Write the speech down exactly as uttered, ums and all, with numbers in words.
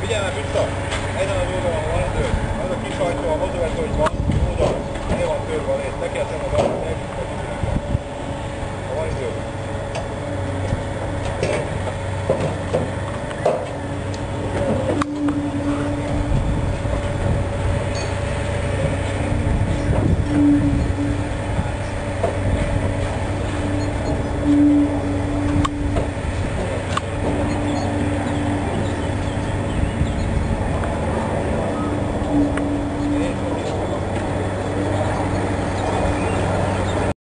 Figyelj már vissza! Ezen az oldalon van az, az a kis ajtó, a mozdulás, hogy van.